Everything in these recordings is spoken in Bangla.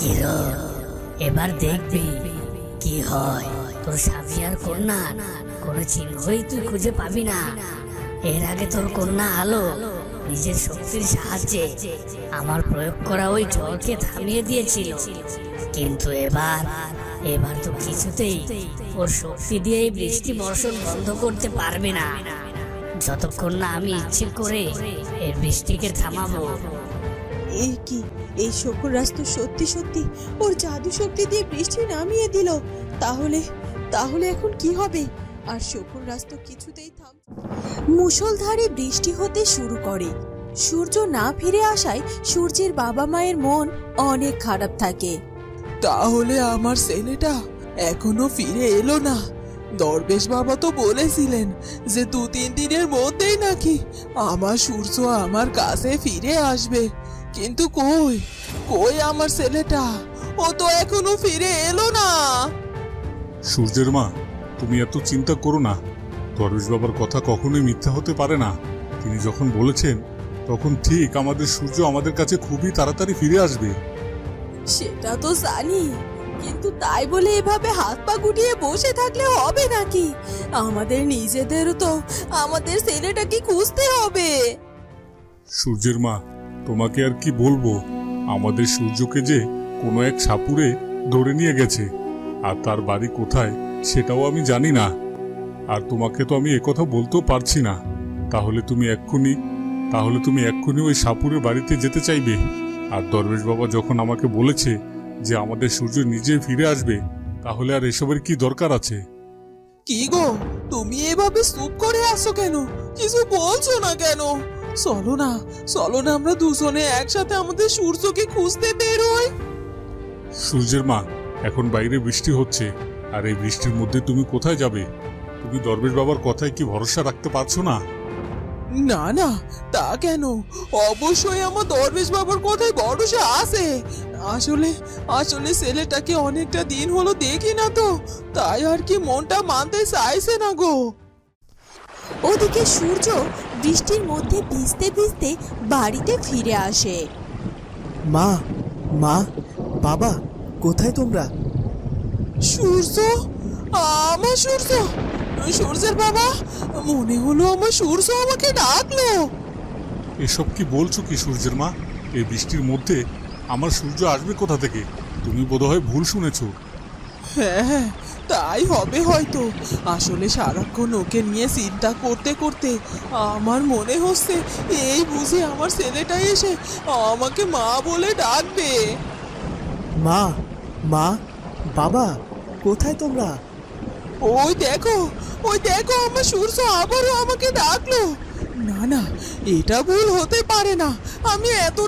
কিরণ, এবার দেখবি কি হয়। তোর স্বামী আর কন্যা কোনো চিহ্নই তুই খুঁজে পাবি না। এর আগে তোর কন্যা আলো নিজের শক্তির সাহায্যে আমার প্রয়োগ করা ওই জলকে থামিয়ে দিয়েছিল, কিন্তু এবার তো কিছুতেই ওর শক্তি দিয়ে এই বৃষ্টি বর্ষণ বন্ধ করতে পারবে না, যতক্ষণ না আমি ইচ্ছে করে এই বৃষ্টিকে থামাবো। এই কি, এই শকুন রাজ তো সত্যি সত্যি ওর জাদু শক্তি দিয়ে বৃষ্টি নামিয়ে দিল। তাহলে এখন কি হবে? আর শকুন রাজ তো কিছুতেই মুষলধারে বৃষ্টি হতে শুরু করে। সূর্য না ফিরে আসায় সূর্যের বাবা মায়ের মন অনেক খারাপ থাকে। তাহলে আমার ছেলেটা এখনো ফিরে এলো না। দরবেশ বাবা তো বলেছিলেন যে 2-3 দিনের মধ্যেই নাকি আমার সূর্য আমার কাছে ফিরে আসবে, কিন্তু কই আমার ছেলেটা? ও তো এখনো ফিরে এলো না। সূর্যের মা, তুমি এত চিন্তা করো না। দরবেশ বাবার কথা কখনোই মিথ্যা হতে পারে না। তিনি যখন বলেছেন তখন ঠিক আমাদের সূর্য আমাদের কাছে খুবই তাড়াতাড়ি ফিরে আসবে। সেটা তো জানি, কিন্তু তাই বলে এভাবে হাত পা গুটিয়ে বসে থাকলে হবে নাকি? আমাদের নিজেদেরও তো আমাদের ছেলেটাকে খুঁজতে হবে। সূর্যের মা, তোমাকে আর কি বলবো, আমাদের সূর্যকে যে কোনো এক সাপুরে ধরে নিয়ে গেছে, আর তার বাড়ি কোথায় সেটাও আমি জানি না। আর তোমাকে তো আমি একথা বলতেও পারছি না। তাহলে তুমি এক্ষুনি ওই সাপুরের বাড়িতে যেতে চাইবে? আর দরবেশ বাবা যখন আমাকে বলেছে যে আমাদের সূর্য নিজে ফিরে আসবে, তাহলে আর এসবের কি দরকার আছে? কি গো, তুমি এভাবে চুপ করে আসো কেন? কিছু বলছো না কেন? চলো না আমরা দুজনে একসাথে আমাদের সূর্যকে খুঁজতে বেরোই। সূর্যের মা, এখন বাইরে বৃষ্টি হচ্ছে, আর এই বৃষ্টির মধ্যে তুমি কোথায় যাবে? তুমি দরবেশ বাবার কথায় কি ভরসা রাখতে পারছো না? না, তা কেন? অবশ্যই আমার দরবেশ বাবার কথায় ভরসা আছে। আসলে ছেলেটাকে অনেকটা দিন হলো দেখি না তো, তাই আর কি মনটা মানতে চাইছে না গো। ওদিকে সূর্য বৃষ্টির মধ্যে ভিজতে ভিজতে বাড়িতে ফিরে আসে। মা, বাবা, কোথায় তোমরা? সূর্য, আমার সূর্য, সূর্যের বাবা, মনে হলো আমার সূর্য আমাকে ডাকলো। এসব কি বলছো কি সূর্যের মা? এই বৃষ্টির মধ্যে আমার সূর্য আসবে কোথা থেকে? তুমি বোধহয় ভুল শুনেছো। হ্যাঁ, তাই হবে হয়তো। আসলে সারাক্ষণ ওকে নিয়ে চিন্তা করতে করতে আমার মনে হচ্ছে এই বুঝি আমার ছেলেটা এসে আমাকে মা বলে ডাকবে। মা, বাবা, কোথায় তোমরা? ওই দেখো আমার সূর্য আবারও আমাকে ডাকলো। না, এটা ভুল হতে পারে না। আমি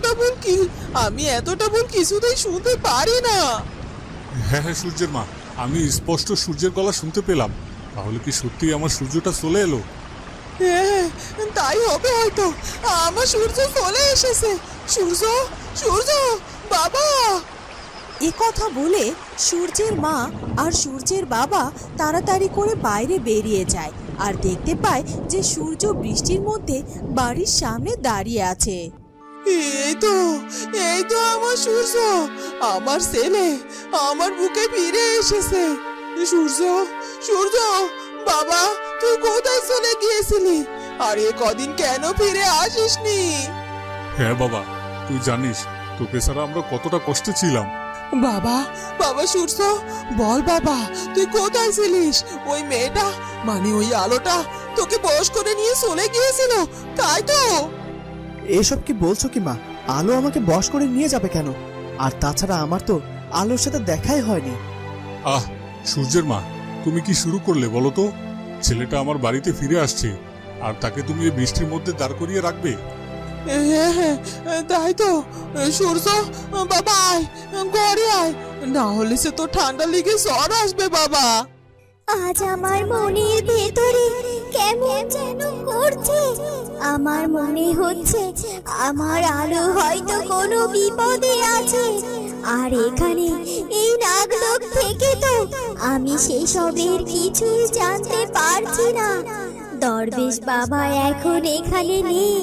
এতটা ভুল কিছুতেই শুনতে পারি না। হ্যাঁ সূর্যের মা, আমি স্পষ্ট সূর্যের গলা শুনতে পেলাম। তাহলে কি সত্যি আমার সূর্যটা চলে এলো? হ্যাঁ, তাই হবে হয়তো। আমার সূর্য চলে এসেছে। সূর্য, বাবা। এ কথা বলে সূর্যের মা আর সূর্যের বাবা তাড়াতাড়ি করে বাইরে বেরিয়ে যায়, আর দেখতে পায় যে সূর্য বৃষ্টির মধ্যে বাড়ির সামনে দাঁড়িয়ে আছে। এই তো আমার সূর্য, আমার ছেলে আমার বুকে ফিরে এসেছে। সূর্য, বাবা, তুই কোথায় চলে গিয়েছিলি? আর এ কদিন কেন ফিরে আসিসনি? হ্যাঁ বাবা, তুই জানিস তোকে ছাড়া আমরা কতটা কষ্টে ছিলাম। বাবা সূর্য, বল বাবা, তুই কোথায় ছিলিস? ওই মেয়েটা, মানে ওই আলোটা তোকে বশ করে নিয়ে চলে গিয়েছিল, তাই তো? এসব কি বলছো কি মা? আলো আমাকে বশ করে নিয়ে যাবে কেন? আর তাছাড়া আমার তো আলোর সাথে দেখাই হয়নি। সূর্যের মা, তুমি কি শুরু করলে বলো তো? ছেলেটা আমার বাড়িতে ফিরে আসছে, আর তাকে তুমি এই বৃষ্টির মধ্যে দাঁড় করিয়ে রাখবে? হ্যাঁ, তাই তো। সূর্য বাবা, আয়, ঘরে আয়, না হলে সে তো ঠান্ডা লেগে জ্বর আসবে বাবা। আজ আমার মনের ভেতরে কেমন যেন করছে। আমার মনে হচ্ছে আমার আলো হয়তো কোনো বিপদে আছে। আর এখানে এই নাগলোক থেকে তো আমি সেসবের কিছুই জানতে পারছি না। দরবেশ বাবা এখন এখানে নেই,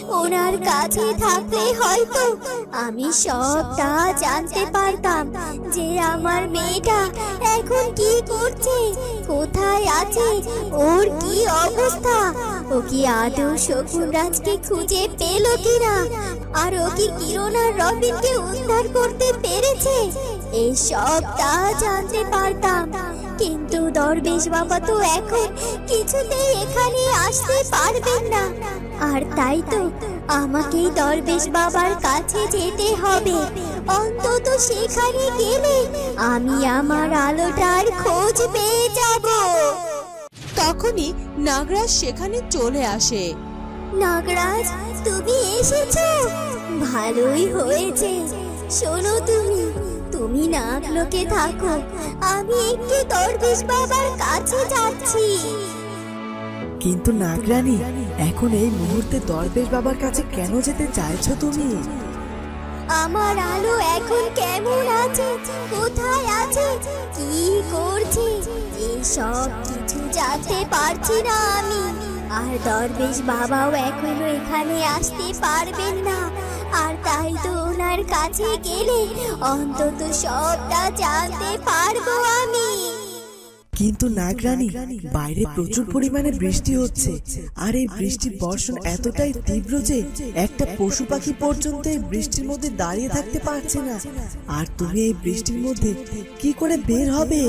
ওনার কাছে থাকলে হয়তো আমি সবটা জানতে পারতাম যে আমার মেয়েটা এখন কি করছে, কোথায় আছে, ওর কি অবস্থা, ও কি আদৌ শকুন রাজকে খুঁজে পেল কিনা, আর ও কি কিরণ আর রবিনকে উদ্ধার করতে পেরেছে, এই সবটা জানতে পারতাম। কিন্তু দরবেশ বাবা তো এখন কিছুতেই এখানে আসতে পারবেন না, আর তাই তো আমাকেই দরবেশ বাবার কাছে যেতে হবে। অন্তত সেখানে গেলে আমি আমার আলোটার খোঁজ পেয়ে যাব। তখনই নাগরাজ সেখানে চলে আসে। নাগরাজ, তুমি এসেছো, ভালোই হয়েছে। শোনো, তুমি নাগলোকে থাকো, আমি একটু দরবেশ বাবার কাছে যাচ্ছি। কিন্তু নাগরানী, এখন এই মুহূর্তে দরবেশ বাবার কাছে কেন যেতে চাইছো তুমি? আমার আলো এখন কেমন আছে, কোথায় আছে, কি করছে, এসব কিছু জানতে পারছি না আমি। আর দরবেশ বাবাও এখনো এখানে আসতে পারবেন না, আর তাই তো ওনার কাছে গেলে অন্তত সবটা জানতে পারবো আমি। কিন্তু নাগরানী, বাইরে প্রচুর পরিমাণে বৃষ্টি হচ্ছে, আর এই বৃষ্টির বর্ষণ এতটাই তীব্র যে একটা পশু পাখি পর্যন্ত এই বৃষ্টির মধ্যে দাঁড়িয়ে থাকতে পারছে না। আর তুমি এই বৃষ্টির মধ্যে কি করে বের হবে?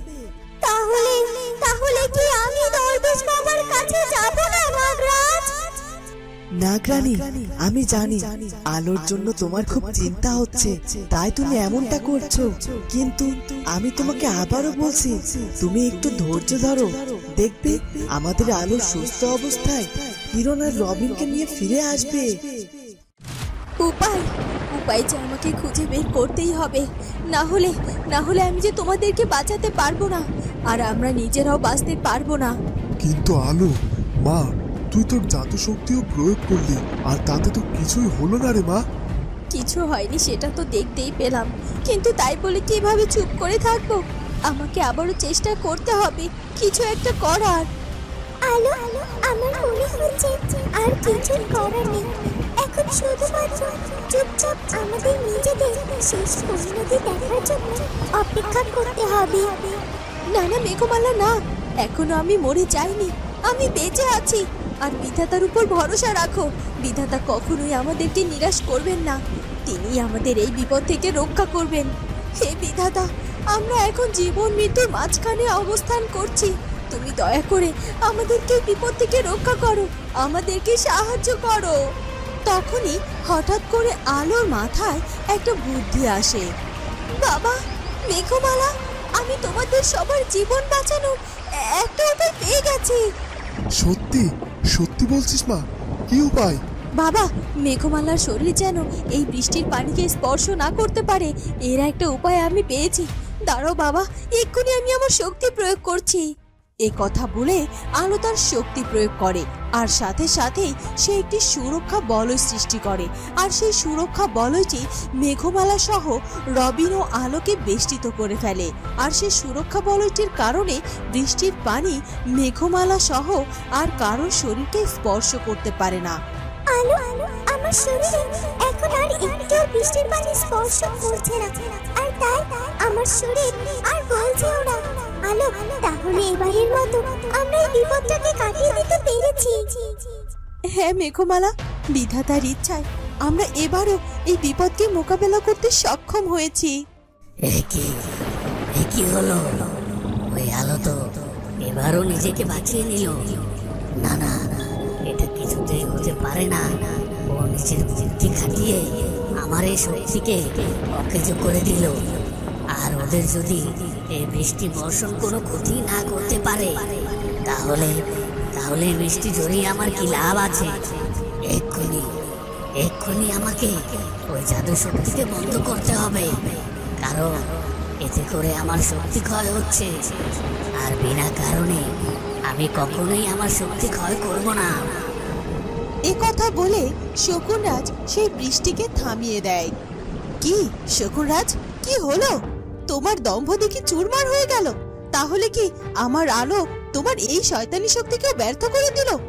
তাহলে কি আমি দরবেশ বাবার কাছে যাব না নাগরাজ? নাগরানী, আমি জানি আলোর জন্য তোমার খুব চিন্তা হচ্ছে, তাই তুমি এমনটা করছো। কিন্তু আমি তোমাকে আবারও বলছি, তুমি একটু ধৈর্য ধরো, দেখবে আমাদের আলো সুস্থ অবস্থায় কিরণ আর রবিনকে নিয়ে ফিরে আসবে। উপায় যে আমাকে খুঁজে বের করতেই হবে, না হলে আমি যে তোমাদেরকে বাঁচাতে পারবো না, আর আমরা নিজেরাও বাঁচতে পারবো না। কিন্তু আলো মা, তুই তোর জাদু শক্তিও প্রয়োগ করলি, আর তাতে তো কিছুই হলো না রে মা। কিছু হয়নি সেটা তো দেখতেই পেলাম, কিন্তু তাই বলে কিভাবে চুপ করে থাকবো? আমাকে আবারও চেষ্টা করতে হবে কিছু একটা করার। আলো, আমার মনে হচ্ছে আর কিছু করার নেই, এখন শুধুমাত্র চুপচাপ আমাদের নিজেদের শেষ পরিণতি দেখার জন্য অপেক্ষা করতে হবে। না মেঘমালা, না, এখনো আমি মরে যাইনি, আমি বেঁচে আছি। আর বিধাতার উপর ভরসা রাখো, বিধাতা কখনোই আমাদেরকে নিরাশ করবেন না, তিনি আমাদের এই বিপদ থেকে রক্ষা করবেন। হে বিধাতা, আমরা এখন জীবন মৃত্যুর মাঝখানে অবস্থান করছি, তুমি দয়া করে আমাদেরকে বিপদ থেকে রক্ষা করো, আমাদেরকে সাহায্য করো। তখনই হঠাৎ করে আলোর মাথায় একটা বুদ্ধি আসে। বাবা, মেঘমালা, আমি তোমাদের সবার জীবন বাঁচানোর একটা উপায় পেয়ে গেছি। সত্যি বলছিস মা? কি উপায়? বাবা, মেঘমালার শরীর যেন এই বৃষ্টির পানিকে স্পর্শ না করতে পারে, এর একটা উপায় আমি পেয়েছি। দাঁড়াও বাবা, এক্ষুনি আমি আমার শক্তি প্রয়োগ করছি। এই কথা বলে আলো তার শক্তি প্রয়োগ করে, আর সাথে সাথেই সে একটি সুরক্ষা বলয় সৃষ্টি করে, আর সেই সুরক্ষা বলয়টি মেঘমালা সহ রবিন ও আলোকে বেষ্টিত করে ফেলে। আর সেই সুরক্ষা বলয়টির কারণে বৃষ্টির পানি মেঘমালা সহ আর কারোর শরীরকে স্পর্শ করতে পারে না। আলো, আমার শরীরে এখন আর একটু বৃষ্টির পানি স্পর্শ করছে না, আর তাই আমার শরীর আর গলছেও না। আলো, তাহলে এবারের মতো আমরা এই বিপদটাকে কাটিয়ে দিতে পেরেছি। হ্যাঁ মেঘমালা, বিধাতার ইচ্ছায় আমরা এবারও এই বিপদকে মোকাবেলা করতে সক্ষম হয়েছি। কি হলো? ওই আলো তো এবারও নিজেকে বাঁচিয়ে নিল। না, এটা কিছুতেই হতে পারে না। ও নিজের বুদ্ধি খাটিয়ে আমার এই শক্তিকে অকেজ করে দিল। আর ওদের যদি এই বৃষ্টি বর্ষণ কোনো ক্ষতি না করতে পারে, তাহলে বৃষ্টি জড়িয়ে আমার কি লাভ আছে? এক্ষুনি আমাকে ওই জাদু শক্তিকে বন্ধ করতে হবে, কারণ এতে করে আমার শক্তি ক্ষয় হচ্ছে, আর বিনা কারণে আমি কখনোই আমার শক্তি ক্ষয় করব না। এ কথা বলে শকুনরাজ সেই বৃষ্টিকে থামিয়ে দেয়। কি শকুনরাজ, কি হলো? তোমার দম্ভ দেখি চুরমার হয়ে গেল। তাহলে কি আমার আলো তোমার এই শয়তানি শক্তিকে ব্যর্থ করে দিল?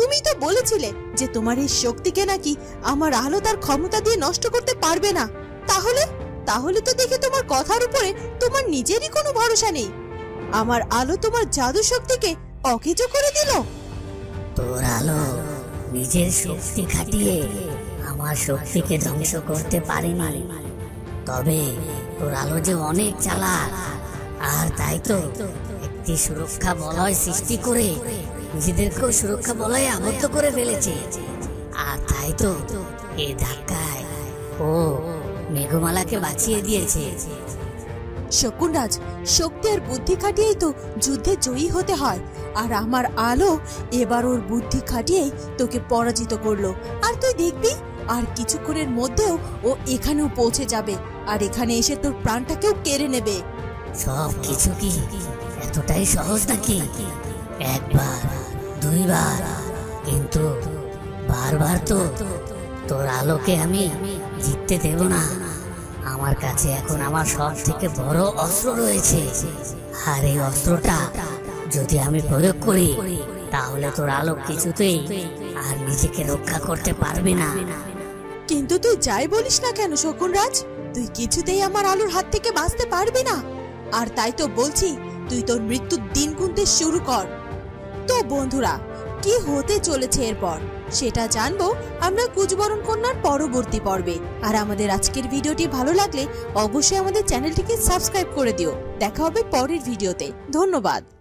তুমি তো বলেছিলে যে তোমার এই শক্তিকে নাকি আমার আলো তার ক্ষমতা দিয়ে নষ্ট করতে পারবে না। তাহলে তাহলে তো দেখে তোমার কথার উপরে তোমার নিজেরই কোনো ভরসা নেই। আমার আলো তোমার জাদু শক্তিকে অকেজো করে দিল। তোর আলো নিজের শক্তি খাটিয়ে আমার শক্তিকে ধ্বংস করতে পারেনি, তবে তোর আলো যে অনেক চালাক, আর তাই তো একটি সুরক্ষা বলয় সৃষ্টি করে নিজেদেরকেও সুরক্ষা বলয়ে আবদ্ধ করে ফেলেছে। আর তাই তো এই ধাক্কায় ও মেঘমালাকে বাঁচিয়ে দিয়েছে। শকুনরাজ, শক্তি আর বুদ্ধি খাটিয়েই তো যুদ্ধে জয়ী হতে হয়, আর আমার আলো এবার ওর বুদ্ধি খাটিয়েই তোকে পরাজিত করলো। আর তুই দেখবি আর কিছুক্ষণের মধ্যেও ও এখানেও পৌঁছে যাবে, আর এখানে এসে তোর প্রাণটাকেও কেড়ে নেবে। সব কিছু কি এতটাই সহজ নাকি? একবার দুইবার, কিন্তু বারবার তো তোর আলোকে আমি জিততে দেব না। আমার কাছে এখন আমার সব থেকে বড় অস্ত্র রয়েছে, আর এই অস্ত্রটা যদি আমি প্রয়োগ করি তাহলে তোর আলো কিছুতেই আর নিজেকে রক্ষা করতে পারবে না। কিন্তু তুই যাই বলিস না কেন শকুনরাজ, তুই কিছুতেই আমার আলোর হাত থেকে বাঁচতে পারবি না। আর তাই তো বলছি, তুই তোর মৃত্যুর দিন গুনতে শুরু কর। তো বন্ধুরা, কি হতে চলেছে এরপর সেটা জানবো আমরা কুচবরণ কন্যার পরবর্তী পর্বে। আর আমাদের আজকের ভিডিওটি ভালো লাগলে অবশ্যই আমাদের চ্যানেলটিকে সাবস্ক্রাইব করে দিও। দেখা হবে পরের ভিডিওতে। ধন্যবাদ।